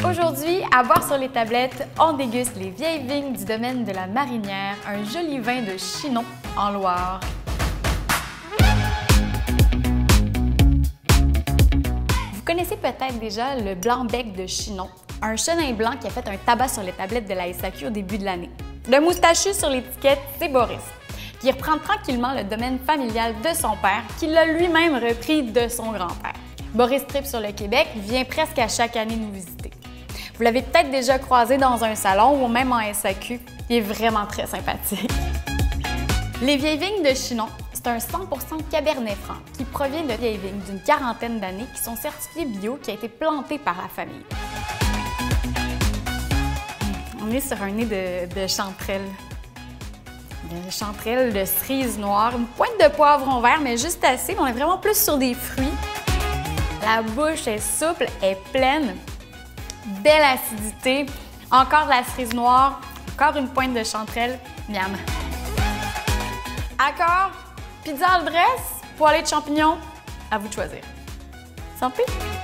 Aujourd'hui, à boire sur les tablettes, on déguste les vieilles vignes du domaine de la Marinière, un joli vin de Chinon en Loire. Vous connaissez peut-être déjà le Blanc-bec de Chinon, un chenin blanc qui a fait un tabac sur les tablettes de la SAQ au début de l'année. Le moustachu sur l'étiquette, c'est Boris, qui reprend tranquillement le domaine familial de son père, qui l'a lui-même repris de son grand-père. Boris tripe sur le Québec, vient presque à chaque année nous visiter. Vous l'avez peut-être déjà croisé dans un salon ou même en SAQ, il est vraiment très sympathique. Les vieilles vignes de Chinon, c'est un 100% Cabernet Franc qui provient de vieilles vignes d'une quarantaine d'années qui sont certifiées bio, qui a été plantées par la famille. On est sur un nez de chanterelle. De chanterelle, de cerise noire, une pointe de poivron vert, mais juste assez. On est vraiment plus sur des fruits. La bouche est souple, est pleine. Belle acidité. Encore de la cerise noire. Encore une pointe de chanterelle. Miam. Accord, pizza al dress, poêlée de champignons. À vous de choisir. Santé!